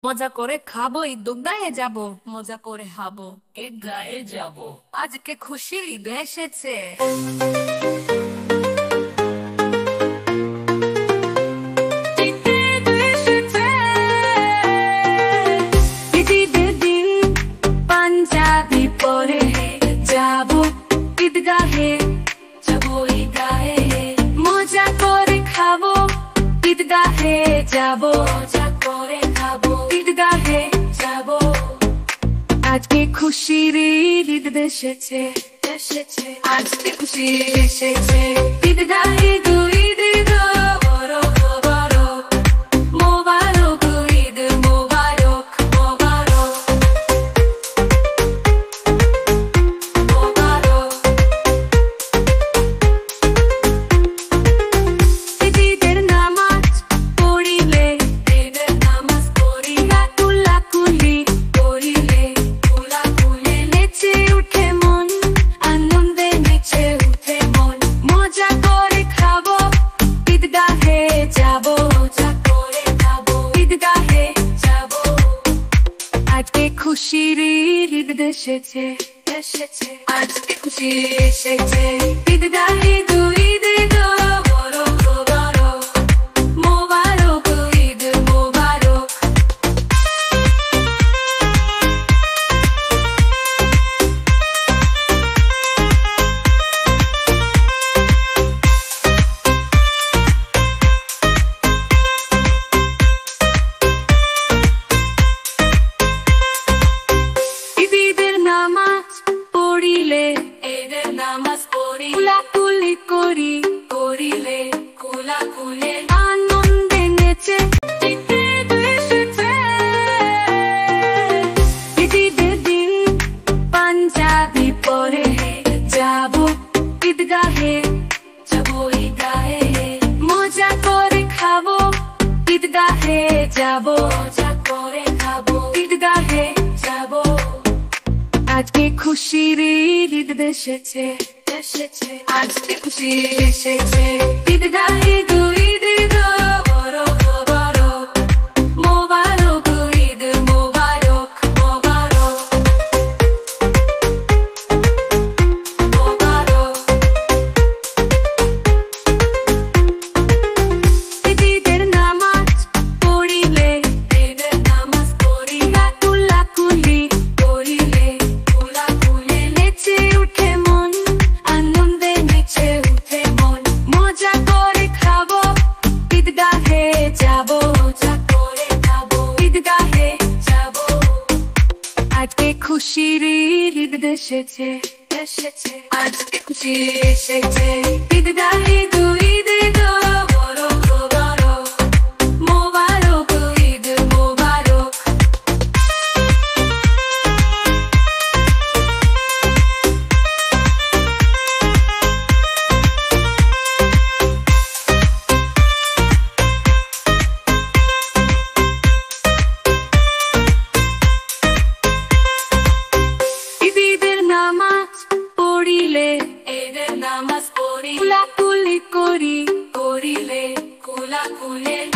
মজা করে খাবো, ঈদ গায়ে যাব, মজা করে খাবো, ঈদ গায়ে যাব। আজকে খুশির ঈদ এসেছে। ঈদ এসেছে। ঈদের দিন পাঞ্জাবি পরে যাব ঈদগাহে, যাব ঈদগাহে, মজা করে খাবো ঈদগাহে যাব, মজা করে খাবো, ঈদগাহে যাব। আজকে খুশির ঈদ এসেছে, এসেছে আজকে খুশি এসেছে। ঈদগাহে ঈদ বড় বড়, মোবারক ঈদ মোবারক মোবারক মোবারক। ঈদের নামাজ পড়িলে, ঈদের নামাজ পড়িলে, কুলাকুলি করিলে, কুলাকুলি নেচে উঠে মন, আনন্দে নেচে উঠে মন, মজা করে খাবো ঈদগাহে যাব, মজা করে খাবো, ঈদগাহে যাব। আজকে খুশির ঈদ এসেছে, এসেছে আজকে খুশি এসেছে। ঈদগাহে ঈদ বড় বড়, মোবারক ঈদ মোবারক। ঈদের নামাজ পড়িলে, ঈদের নামাজ পড়িলে, কুলাকুলি করি, করিলে কুলাকুলি, আনন্দে নেচে ঈদ এসেছে। ঈদের দিন পাঞ্জাবি পরে যাব ঈদগাহে, যাব ঈদগাহে, মজা করে খাবো ঈদগাহে যাব, মজা করে খাবো, ঈদগাহে যাব। আজকে খুশির ঈদ এসেছে, এসেছে আজকে খুশি এসেছে। ঈদগাহে ঈদ বড় বড়, মোবারক ঈদ মোবারক মোবারক মোবারক। ঈদের নামাজ পড়িলে, ঈদের নামাজ পড়িলে, কুলাকুলি করিলে কুলাকুলি, নেচে উঠে মন, আনন্দে নেচে উঠে মন, মজা করে খাবো ঈদগাহে যাব, মজা করে খাবো, ঈদগাহে যাব। আজকে খুশির ঈদ এসেছে, এসেছে আজকে খুশি এসেছে। ঈদগাহে ঈদ বড় বড়, মোবারক ঈদ মোবারক। ঈদের নামাজ পড়িলে, ঈদের নামাজ পড়িলে, কুলাকুলি করি, করিলে কুলাকুলি,